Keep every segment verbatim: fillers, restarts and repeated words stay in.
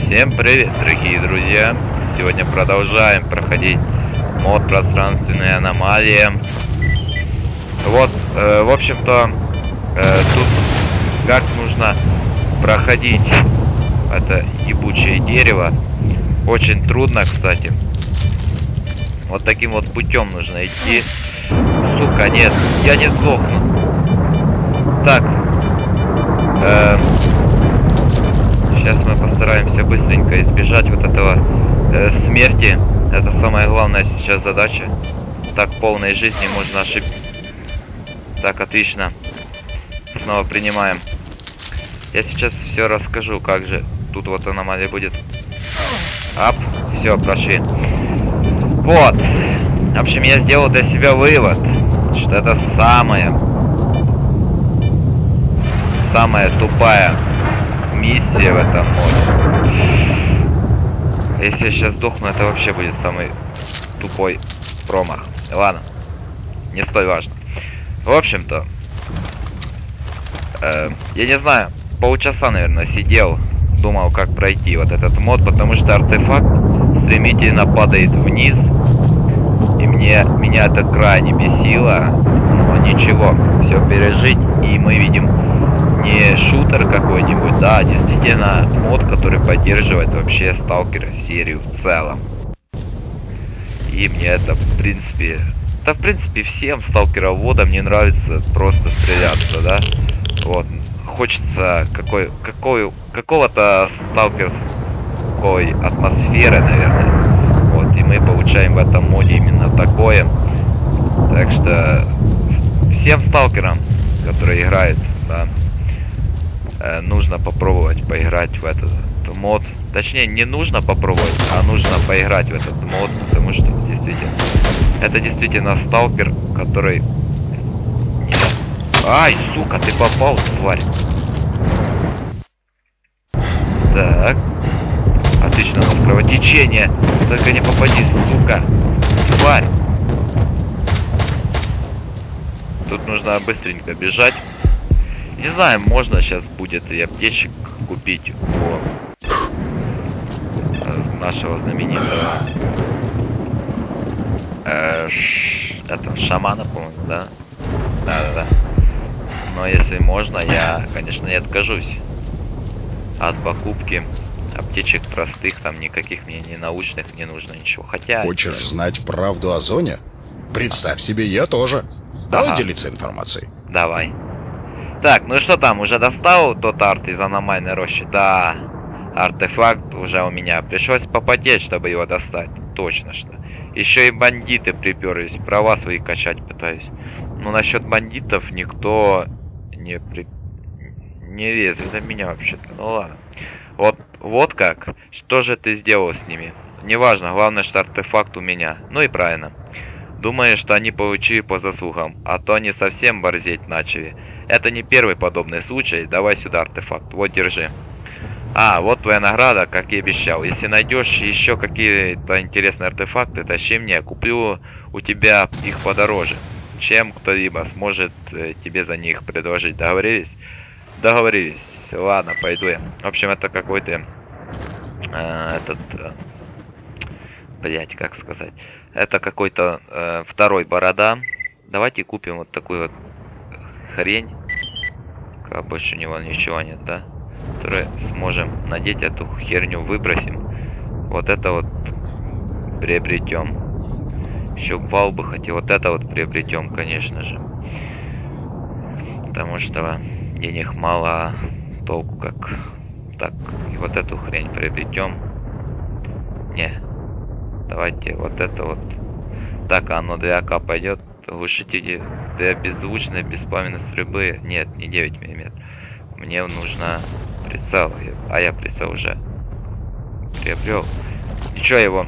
Всем привет, дорогие друзья! Сегодня продолжаем проходить мод пространственные аномалии. Вот, э, в общем-то, э, тут как нужно проходить это ебучее дерево. Очень трудно, кстати. Вот таким вот путем нужно идти. Сука, нет, я не сдохну. Так. Э, сейчас мы постараемся быстренько избежать вот этого э, смерти. Это самая главная сейчас задача. Так, полной жизни можно ошибиться. Так, отлично. Снова принимаем. Я сейчас все расскажу, как же тут вот аномалия будет. Ап, все, прошли. Вот. В общем, я сделал для себя вывод, что это самая, самая тупая миссия в этом моде. Если я сейчас сдохну, это вообще будет самый тупой промах. Ладно, не столь важно. В общем-то, э, я не знаю, полчаса, наверное, сидел, думал, как пройти вот этот мод, потому что артефакт стремительно падает вниз, и мне меня это крайне бесило. Но ничего, все пережить, и мы видим не шутер какой-нибудь, да, а действительно мод, который поддерживает вообще сталкер серию в целом. И мне это, в принципе, да, в принципе, всем сталкероводам не нравится просто стреляться, да. Вот, хочется какой, какой, какого-то сталкерской атмосферы, наверное. Вот, и мы получаем в этом моде именно такое. Так что всем сталкерам, которые играют, да, э, нужно попробовать поиграть в этот, этот мод. Точнее, не нужно попробовать, а нужно поиграть в этот мод, потому что действительно, это действительно сталкер, который... Ай, сука, ты попал, тварь. Так. Отлично, у нас кровотечение. Только не попади, сука. Тварь. Тут нужно быстренько бежать. Не знаю, можно сейчас будет и аптечек купить у нашего знаменитого э, ш... это шамана, по-моему, да? Да-да-да. Но если можно, я, конечно, не откажусь от покупки аптечек простых, там никаких мне не научных не нужно ничего. Хотя... Хочешь я... знать правду о зоне? Представь себе, я тоже. Давай ага. делиться информацией. Давай. Так, ну что там, уже достал тот арт из аномальной рощи? Да, артефакт уже у меня. Пришлось попотеть, чтобы его достать. Точно что. Еще и бандиты приперлись, права свои качать пытаюсь. Но насчет бандитов никто не при... не лезет на меня вообще-то. Ну ладно. Вот, вот как. Что же ты сделал с ними? Неважно, главное, что артефакт у меня. Ну и правильно. Думаю, что они получили по заслугам, а то они совсем борзеть начали. Это не первый подобный случай. Давай сюда артефакт. Вот, держи. А, вот твоя награда, как и обещал. Если найдешь еще какие-то интересные артефакты, тащи мне. Куплю у тебя их подороже, чем кто-либо сможет э, тебе за них предложить. Договорились? Договорились. Ладно, пойду я. В общем, это какой-то э, этот э, блять, как сказать, это какой-то э, второй борода. Давайте купим вот такую вот хрень, как больше у него ничего нет, да, который сможем надеть, эту херню выбросим. Вот это вот приобретем. Еще балбы хотел, вот это вот приобретем, конечно же, потому что денег мало, а толку как. Так, и вот эту хрень приобретем. Не, давайте вот это вот. Так, оно для АК пойдет. Глушители для беззвучной беспламенной стрельбы. Нет, не девять миллиметров. Мне нужно прицел, а я прицел уже приобрел. Ничего его.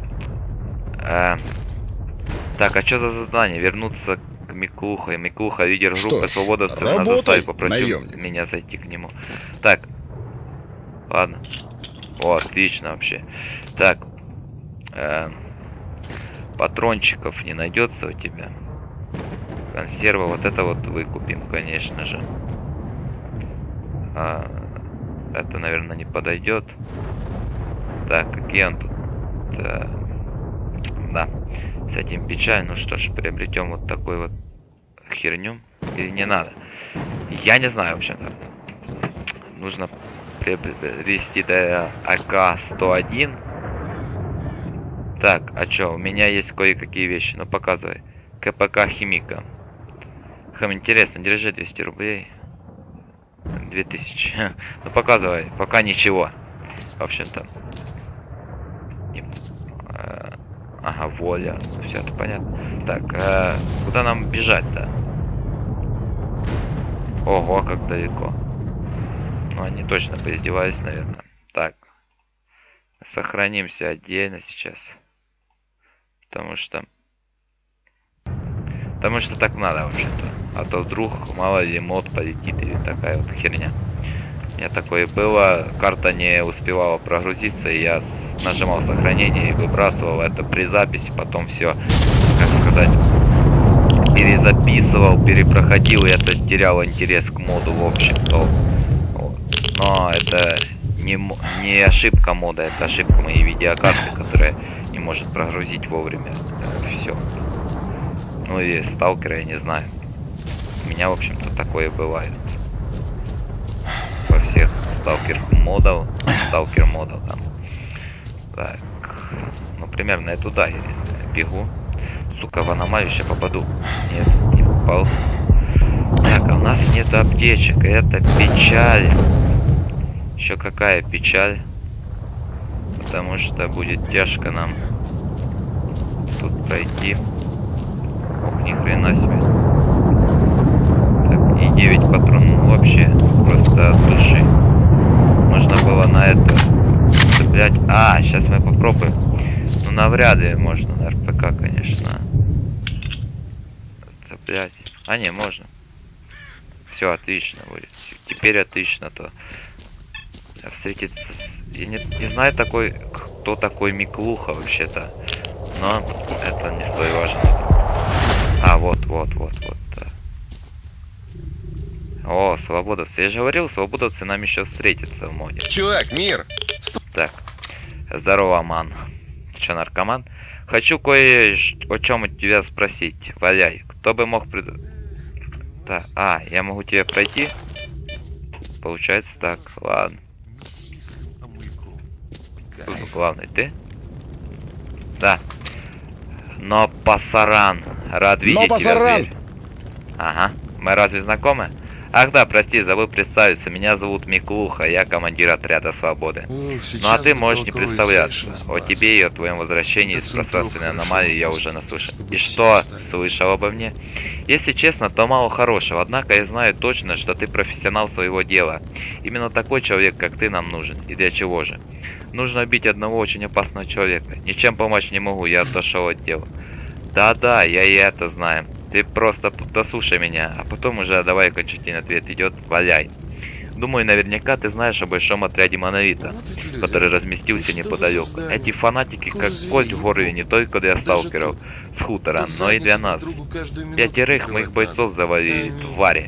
А, так, а что за задание? Вернуться к Миклуха. Миклуха, лидер группы свободовцев, нас заставить, попросил наемник. меня зайти к нему. Так. Ладно. О, отлично вообще. Так. Э, патрончиков не найдется у тебя. Консерва, вот это вот выкупим, конечно же. А, это, наверное, не подойдет. Так, какие он тут? Да. Да. С этим печаль. Ну что ж, приобретем вот такой вот херню. Или не надо? Я не знаю, в общем-то. Нужно приобрести до А К сто один. Так, а чё? У меня есть кое-какие вещи. Ну, показывай. К П К Химика. Хм, интересно, держи двести рублей. две тысячи. Ну, показывай. Пока ничего. В общем-то. Ага, воля. Все это понятно. Так, э, куда нам бежать-то? Ого, как далеко. Ну, они точно поиздевались, наверное. Так. Сохранимся отдельно сейчас. Потому что... Потому что так надо, вообще-то. А то вдруг, мало ли, мод полетит или такая вот херня. У меня такое было. Карта не успевала прогрузиться, и я нажимал сохранение и выбрасывал это при записи. Потом все, как сказать, перезаписывал, перепроходил, и это теряло интерес к моду, в общем-то. Вот. Но это не, не ошибка мода, это ошибка моей видеокарты, которая не может прогрузить вовремя. Все. Ну или сталкера, я не знаю. У меня, в общем-то, такое бывает. Во всех сталкер модов, сталкер модов там. Так. Ну, примерно я туда я бегу. Сука, в аномалию сейчас попаду. Нет, не попал. Так, а у нас нет аптечек. Это печаль. Еще какая печаль. Потому что будет тяжко нам тут пройти. Ох, ни хрена себе. Так, и девять патронов вообще просто от души. Нужно было на это цеплять. А, сейчас мы попробуем. Ну, навряд ли можно на Р П К, конечно. Цеплять. А, не, можно. Все, отлично будет. Теперь отлично, то встретиться с... Я не, не знаю такой, кто такой Миклуха вообще-то. Но это не столь важно. А, вот, вот, вот, вот. Да. О, свободовцы. Я же говорил, свободовцы нам еще встретятся в моде. Чувак, мир! Так. Здорово, ман. Че, наркоман? Хочу кое о чем у тебя спросить. Валяй. Кто бы мог пред... Так, а, я могу тебе пройти? Получается так, ладно. Тут главный ты? Да. Но пасаран. Рад видеть Но тебя, пасаран! зверь. Ага. Мы разве знакомы? Ах да, прости, забыл представиться. Меня зовут Миклуха, я командир отряда Свободы. О, Ну а ты можешь не представляться. О тебе и о твоем возвращении из пространственной аномалии я уже наслышан. И что слышал обо мне? Если честно, то мало хорошего, однако я знаю точно, что ты профессионал своего дела. Именно такой человек, как ты, нам нужен. И для чего же? Нужно убить одного очень опасного человека. Ничем помочь не могу, я отошел от дела. Да-да, я и это знаю. Ты просто дослушай меня, а потом уже давай окончательный ответ идет, валяй. Думаю, наверняка ты знаешь о большом отряде Монолита, который разместился неподалеку. Эти фанатики как кость в горле не только для сталкеров с хутора, но и для нас. Пятерых моих бойцов завалили, твари.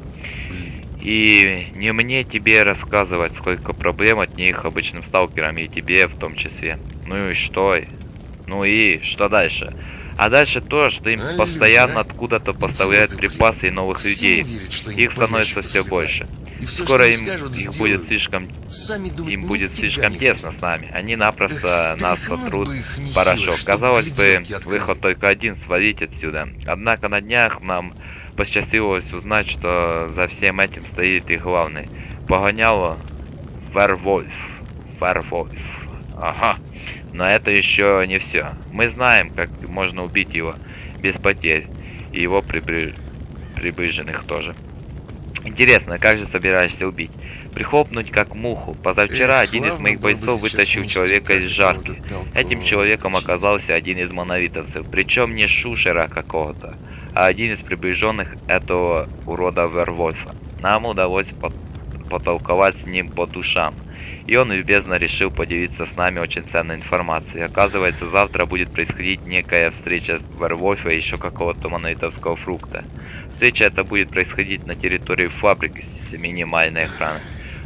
И не мне тебе рассказывать, сколько проблем от них обычным сталкерам, и тебе в том числе. Ну и что? Ну и что дальше? А дальше то, что им постоянно откуда-то поставляют припасы и новых людей. Их становится все больше. Скоро им их будет слишком им будет слишком тесно с нами. Они напросто нас сотрут в порошок. Казалось бы, выход только один — свалить отсюда. Однако на днях нам посчастливилось узнать, что за всем этим стоит их главный. Погоняло Вервольф. Вервольф. Ага. Но это еще не все. Мы знаем, как можно убить его без потерь. И его прибри... приближенных тоже. Интересно, как же собираешься убить? Прихлопнуть как муху. Позавчера один из моих бойцов вытащил человека из жарки. Этим человеком оказался один из монолитовцев. Причем не шушера какого-то, а один из приближенных этого урода Вервольфа. Нам удалось под... потолковать с ним по душам. И он любезно решил поделиться с нами очень ценной информацией. Оказывается, завтра будет происходить некая встреча Вервольфа и еще какого-то монолитовского фрукта. Встреча эта будет происходить на территории фабрики с минимальной охраной.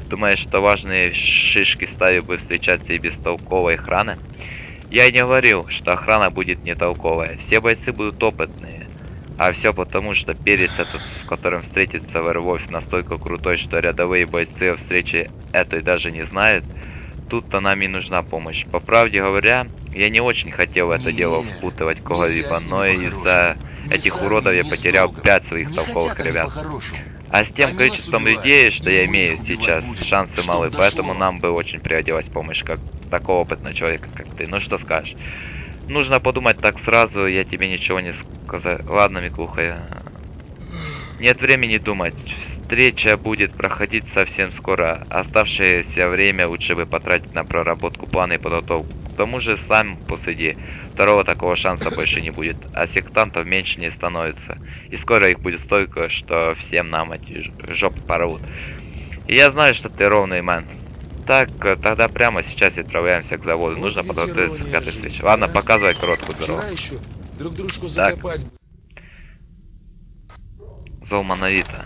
Думаешь, что важные шишки стаи бы встречаться и без толковой охраны? Я и не говорил, что охрана будет не толковая. Все бойцы будут опытные. А все потому, что перец этот, с которым встретится Вервольф, настолько крутой, что рядовые бойцы о встрече этой даже не знают. Тут-то нам и нужна помощь. По правде говоря, я не очень хотел в это дело впутывать кого-либо, но из-за этих уродов я потерял пять своих толковых ребят. А с тем количеством людей, что я имею сейчас, шансы малы, поэтому нам бы очень пригодилась помощь, как такого опытного человека, как ты. Ну что скажешь? Нужно подумать так сразу, я тебе ничего не сказал. Ладно, Миклуха, я... Нет времени думать. Встреча будет проходить совсем скоро. Оставшееся время лучше бы потратить на проработку плана и подготовку. К тому же, сам посуди, второго такого шанса больше не будет. А сектантов меньше не становится. И скоро их будет столько, что всем нам эти жопы порвут. И я знаю, что ты ровный мэн. Так, тогда прямо сейчас отправляемся к заводу. Вот нужно подготовиться к этой встрече. Ладно, показывай короткую дорогу. Друг дружку закопать. Зол Монолита.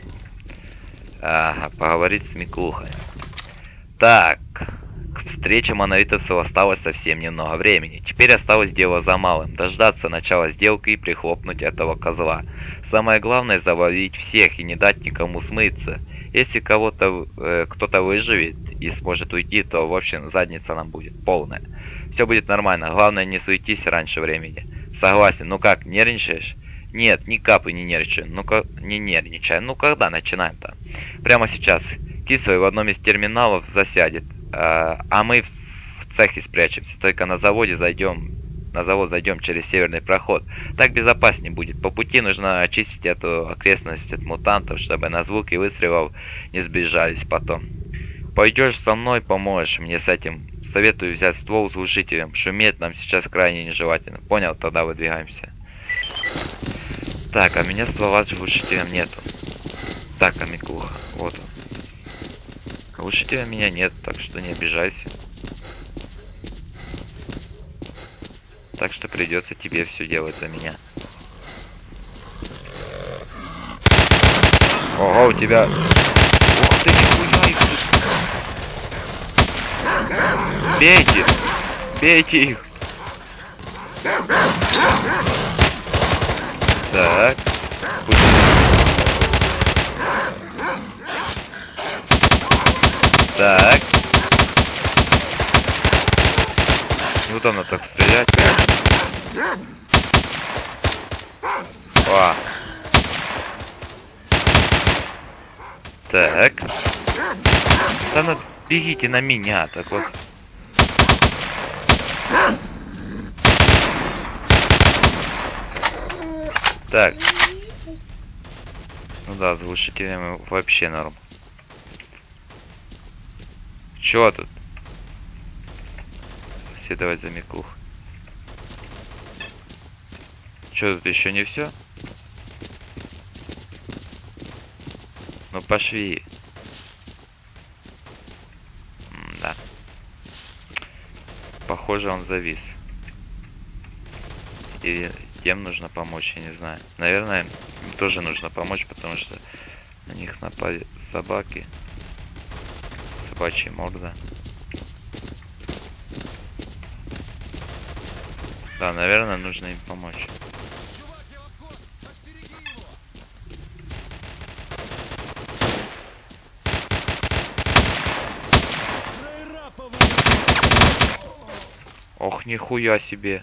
Ага, поговорить с Миклухой. Так, к встрече монолитовцев осталось совсем немного времени. Теперь осталось дело за малым. Дождаться начала сделки и прихлопнуть этого козла. Самое главное — завалить всех и не дать никому смыться. Если кого-то э, кто-то выживет и сможет уйти, то в общем задница нам будет полная. Все будет нормально. Главное, не суетись раньше времени. Согласен. Ну как, нервничаешь? Нет, ни капли не нервничаю. Ну-ка, не нервничай. Ну когда начинаем-то? Прямо сейчас. Кислый в одном из терминалов засядет. А, а мы в, в цехе спрячемся. Только на заводе зайдем. На завод зайдем через северный проход. Так безопаснее будет. По пути нужно очистить эту окрестность от мутантов, чтобы на звуки выстрелов не сбежались потом. Пойдешь со мной, поможешь мне с этим. Советую взять ствол с глушителем. Шуметь нам сейчас крайне нежелательно. Понял? Тогда выдвигаемся. Так, а у меня ствола с глушителем нету. Так, а Миклуха. Вот он. Глушителя у меня нет, так что не обижайся. Так что придется тебе все делать за меня. Ого, у тебя... Ух ты, нихуя их тут. Бейте! Бейте их! Так. Так. Неудобно так стрелять, конечно. О. Так. Да ну бегите на меня, так вот. Так. Ну да, с глушителем вообще норм. Чё тут? Следовать за Миклух. Чё тут еще не все? Ну пошли. М-да. Похоже, он завис. Или тем нужно помочь, я не знаю. Наверное, им тоже нужно помочь, потому что на них напали собаки. Собачья морда. Да, наверное, нужно им помочь. Ох, нихуя себе.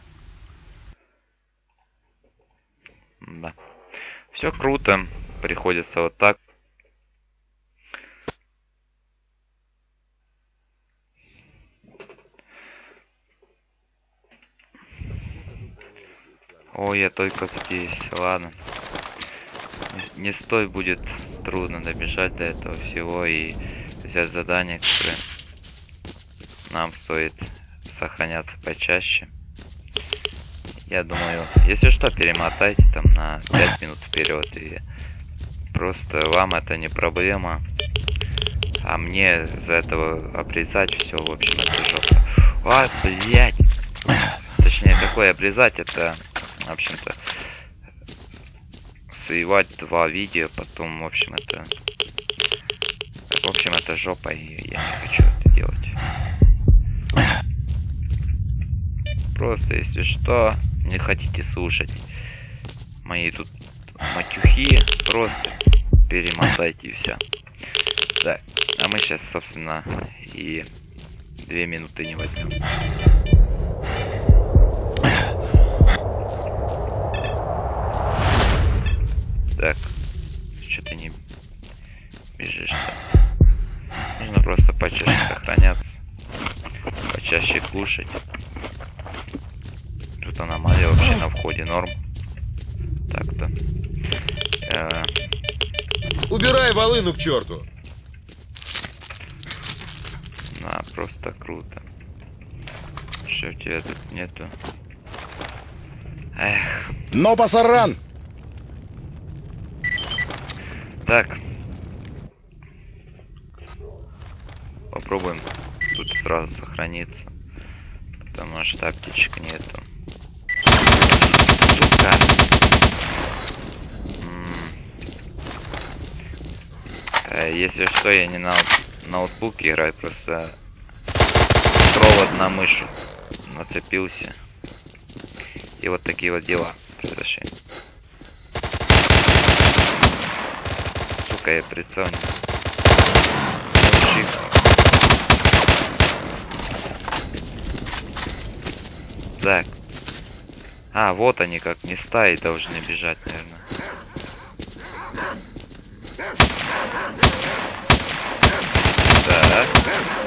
Да. Все круто. Приходится вот так. Ой, я только здесь. Ладно. Не, не стой, будет трудно добежать до этого всего и взять задание, которое нам стоит сохраняться почаще. Я думаю, если что, перемотайте там на пять минут вперед, и просто вам это не проблема, а мне за этого обрезать все, в общем, это жопа. А, блять! Точнее, какое обрезать, это, в общем-то, сливать два видео, потом, в общем, это, В общем, это жопа, и я не хочу это делать. Просто, если что, не хотите слушать мои тут матюхи, просто перемотайте и все. Так, а мы сейчас, собственно, и две минуты не возьмем. Так, что ты не бежишь-то? Нужно просто почаще сохраняться, почаще кушать. Тут аномалия вообще на входе, норм. Так-то. Э... Убирай волыну к черту! Да, просто круто. Что у тебя тут нету? Эх. Но пасаран! Так. Попробуем тут сразу сохраниться. Потому что аптечек нету. Сука. Э, если что, я не на ноутбуке играю, просто провод на мышу нацепился. И вот такие вот дела произошли. Сука, я прицел не... Так. А, вот они как не стаи должны бежать, наверное. Так.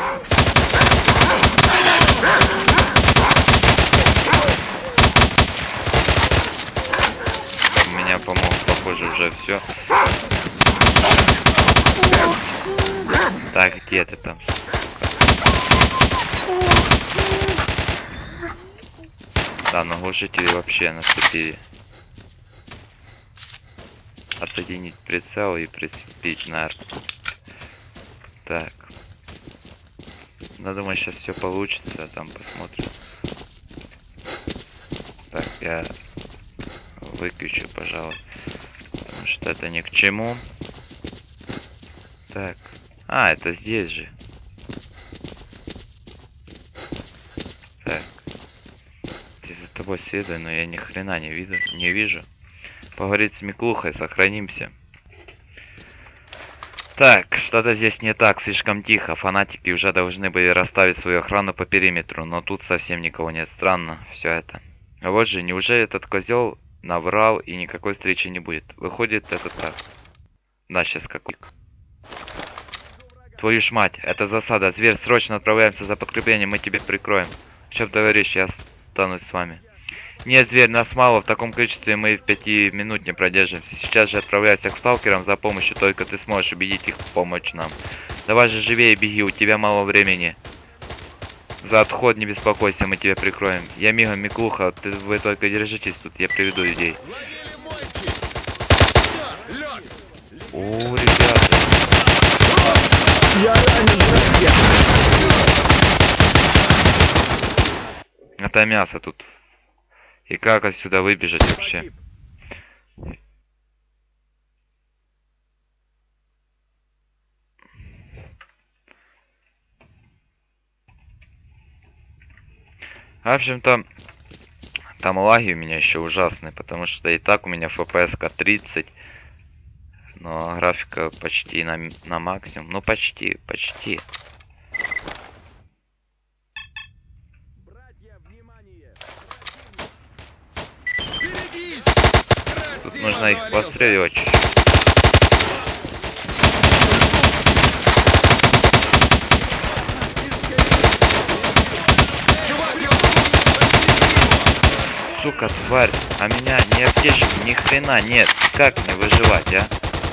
У меня, по-моему, похоже, уже все. Так, где ты там? Да, но глушители вообще нацепили. Отсоединить прицел и прицепить на арку. Так. Я думаю, сейчас все получится, а там посмотрим. Так, я выключу, пожалуй. Потому что это ни к чему. Так. А, это здесь же. Так. Ты за тобой следую, но я ни хрена не виду, не вижу. Поговорить с Миклухой, сохранимся. Так, что-то здесь не так, слишком тихо. Фанатики уже должны были расставить свою охрану по периметру, но тут совсем никого нет. Странно все это. А вот же, неужели этот козел наврал и никакой встречи не будет? Выходит, это так. Да, сейчас какой. Твою ж мать, это засада. Зверь, срочно отправляемся за подкреплением, мы тебя прикроем. В чем товарищ, я останусь с вами. Нет, зверь, нас мало, в таком количестве мы в пяти минут не продержимся. Сейчас же отправляйся к сталкерам за помощью, только ты сможешь убедить их помочь нам. Давай же живее беги, у тебя мало времени. За отход не беспокойся, мы тебя прикроем. Я мигом, Миклуха, ты, вы только держитесь тут, я приведу людей. О, ребята. Я ранен, братья. Это мясо тут. И как отсюда выбежать вообще? В общем-то, там лаги у меня еще ужасные, потому что и так у меня эф пи эс-ка тридцать. Но графика почти на, на максимум. Ну почти, почти. Тут нужно их постреливать чуть-чуть. Сука, тварь, а меня ни аптечки, ни хрена нет. Как мне выживать, а?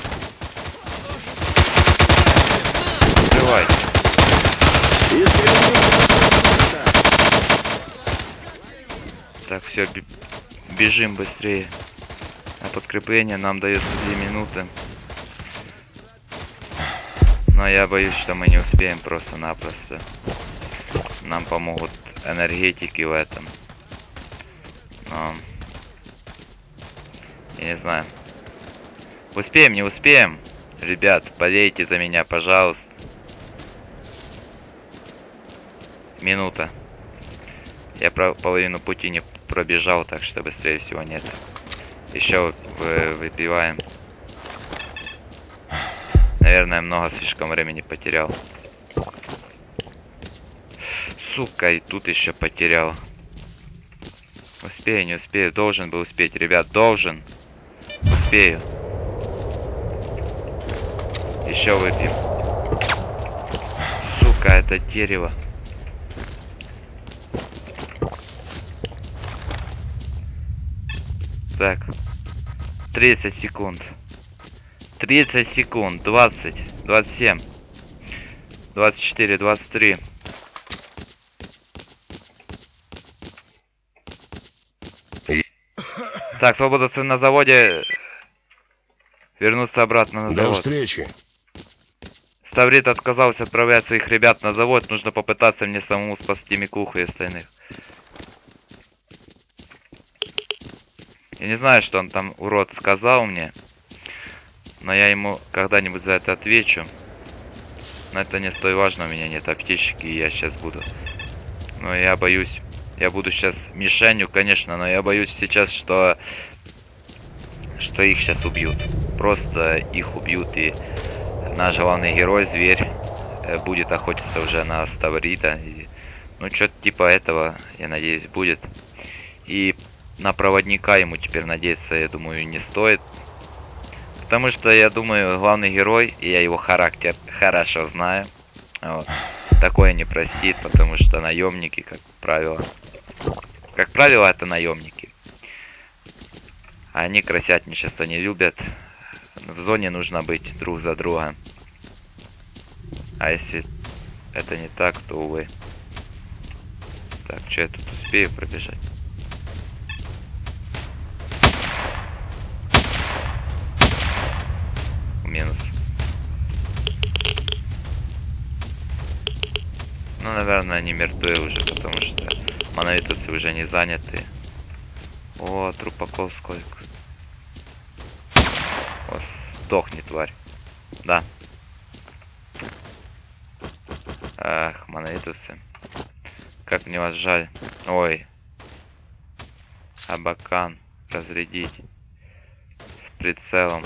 Открывай. Так, все, бежим быстрее. А подкрепление нам дается две минуты. Но я боюсь, что мы не успеем просто-напросто. Нам помогут энергетики в этом. Но... я не знаю. Успеем, не успеем? Ребят, болейте за меня, пожалуйста. Минута. Я про половину пути не пробежал, так что быстрее всего нет. Еще вы выпиваем. Наверное, много слишком времени потерял. Сука, и тут еще потерял. Успею, не успею. Должен был успеть, ребят, должен. Успею. Еще выпьем. Сука, это дерево. Так. тридцать секунд. тридцать секунд. двадцать. двадцать семь. двадцать четыре. двадцать три. Так, свободовцы на заводе. Вернуться обратно на До завод. встречи. Ставрит отказался отправлять своих ребят на завод. Нужно попытаться мне самому спасти Миклуху и остальных. Я не знаю, что он там, урод, сказал мне. Но я ему когда-нибудь за это отвечу. Но это не столь важно. У меня нет аптечки, и я сейчас буду. Но я боюсь. Я буду сейчас мишенью, конечно, но я боюсь сейчас, что... Что их сейчас убьют. Просто их убьют, и наш главный герой, зверь, будет охотиться уже на Ставрита. И, ну, что-то типа этого, я надеюсь, будет. И на проводника ему теперь надеяться, я думаю, не стоит. Потому что, я думаю, главный герой, и я его характер хорошо знаю, вот, такое не простит, потому что наемники, как правило... Как правило, это наемники. Они красятничество не любят. В зоне нужно быть друг за друга. А если это не так, то увы. Так, что я тут успею пробежать? Минус. Ну, наверное, они мертвы уже, потому что монолитовцы уже не заняты. О, трупаков сколько. О, сдохни, тварь. Да. Ах, монолитовцы. Как мне вас жаль. Ой. Абакан. Разрядить. С прицелом.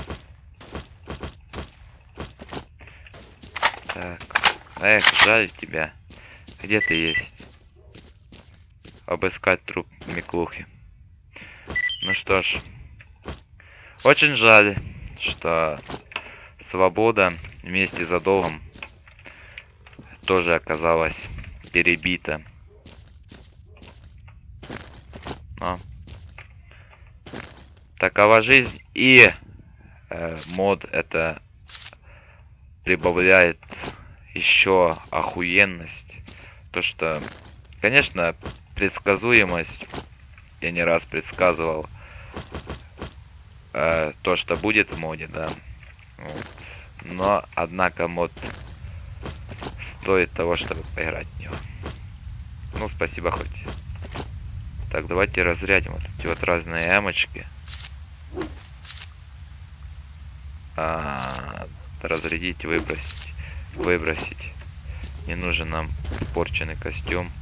Так. Эх, жаль тебя. Где ты есть? Обыскать труп Миклухи. Ну что ж. Очень жаль, что свобода вместе за долгом тоже оказалась перебита. Но такова жизнь. И э, мод это прибавляет еще охуенность. То, что, конечно, предсказуемость, я не раз предсказывал э, то, что будет в моде, да. Вот. Но, однако, мод стоит того, чтобы поиграть в него. Ну, спасибо хоть. Так, давайте разрядим вот эти вот разные эмочки. А, разрядить, выбросить, выбросить. Не нужен нам порченный костюм.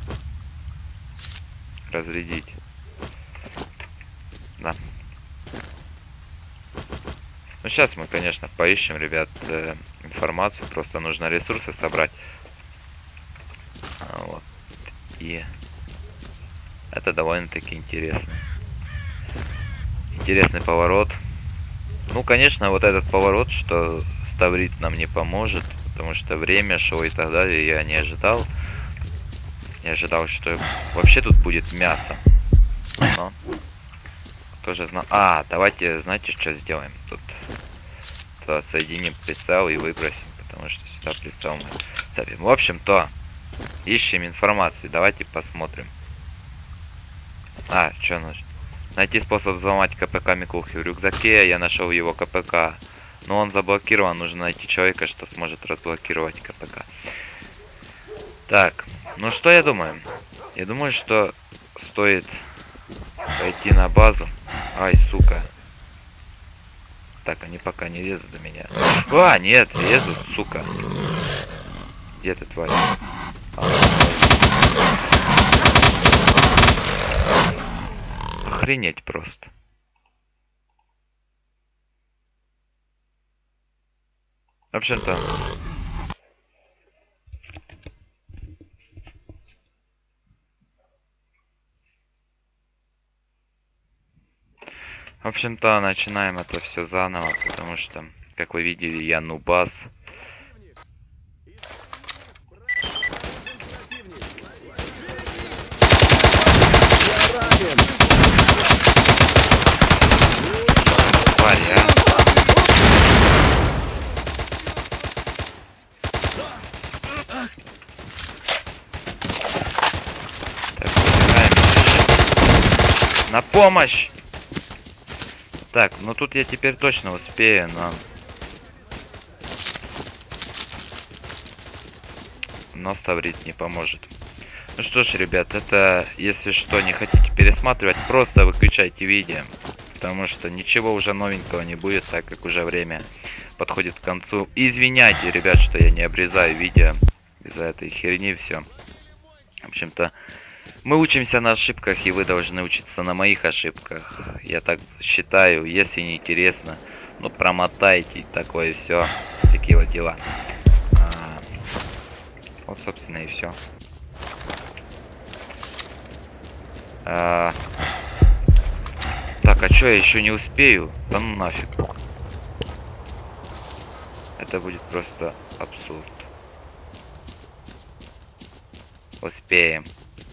Разрядить. Да. Ну, сейчас мы, конечно, поищем, ребят, э, информацию. Просто нужно ресурсы собрать. А, вот. И это довольно-таки интересно. Интересный поворот. Ну, конечно, вот этот поворот, что Ставрит нам не поможет. Потому что время, шоу и так далее, я не ожидал. Я ожидал, что вообще тут будет мясо. Но тоже знал. А, давайте, знаете, что сделаем? Тут, тут соединим прицел и выбросим, потому что сюда прицел мы цепим. В общем-то, ищем информацию. Давайте посмотрим. А, что нужно? Найти способ взломать КПК Миклухи. В рюкзаке я нашел его КПК. Но он заблокирован, нужно найти человека, что сможет разблокировать КПК. Так, ну что я думаю? Я думаю, что стоит пойти на базу. Ай, сука. Так, они пока не лезут до меня. А, нет, лезут, сука. Где ты, тварь? А, охренеть просто. В общем-то... В общем-то, начинаем это все заново, потому что, как вы видели, я нубас. Тварь, а? Так, на помощь! Так, ну тут я теперь точно успею, но... Но ставрить не поможет. Ну что ж, ребят, это, если что, не хотите пересматривать, просто выключайте видео. Потому что ничего уже новенького не будет, так как уже время подходит к концу. Извиняйте, ребят, что я не обрезаю видео из-за этой херни, все. В общем-то... Мы учимся на ошибках, и вы должны учиться на моих ошибках. Я так считаю. Если не интересно, ну промотайте, такое все. Такие вот дела. А, вот, собственно, и все. А, так, а что, я еще не успею? Да ну нафиг. Это будет просто абсурд. Успеем.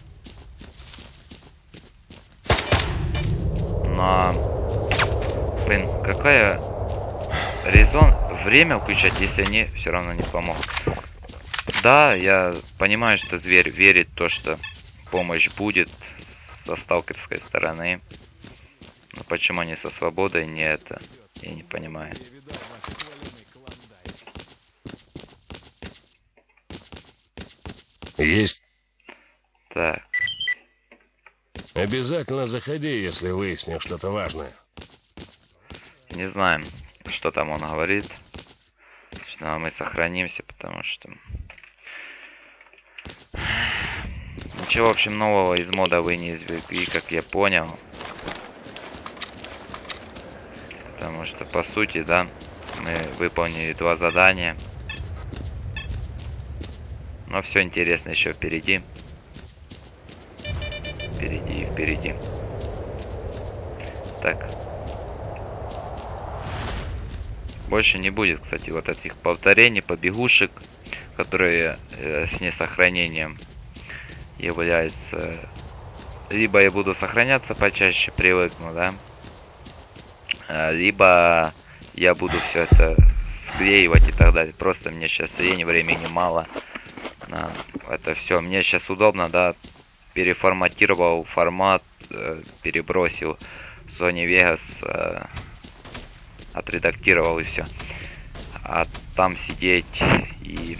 Но, блин, какая резон время включать, если они все равно не помогут? Да, я понимаю, что зверь верит в то, что помощь будет со сталкерской стороны. Но почему не со свободой, не это? Я не понимаю. Есть. Так. Обязательно заходи, если выяснишь что-то важное. Не знаем, что там он говорит. Но мы сохранимся, потому что... Ничего, в общем, нового из мода вы не извлекли, как я понял. Потому что, по сути, да, мы выполнили два задания. Но все интересно еще впереди. Впереди, впереди. Так. Больше не будет, кстати, вот этих повторений, побегушек, которые э, с несохранением являются. Либо я буду сохраняться почаще, привыкну, да. Либо я буду все это склеивать и так далее. Просто мне сейчас лень, времени мало. На это все. Мне сейчас удобно, да. Переформатировал формат, э, перебросил Sony Vegas, э, отредактировал и все. А там сидеть и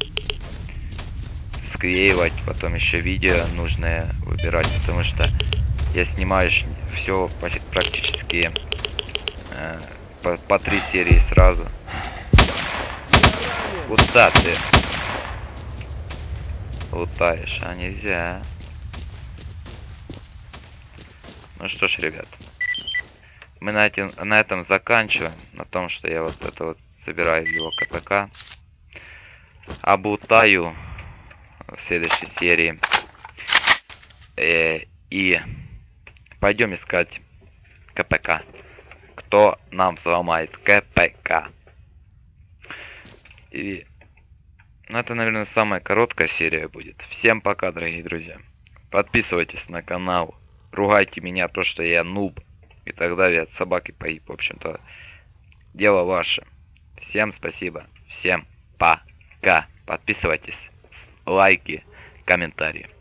склеивать, потом еще видео нужное выбирать, потому что я снимаю все практически э, по, по три серии сразу. Куда ты лутаешь? А нельзя. Ну что ж, ребят, мы на, этим, на этом заканчиваем, на том, что я вот это вот собираю его КПК, облутаю в следующей серии, э, и пойдем искать КПК. Кто нам взломает КПК? И ну, это, наверное, самая короткая серия будет. Всем пока, дорогие друзья. Подписывайтесь на канал. Ругайте меня, то, что я нуб и так далее, от собаки погиб. В общем-то, дело ваше. Всем спасибо. Всем пока. Подписывайтесь. Лайки, комментарии.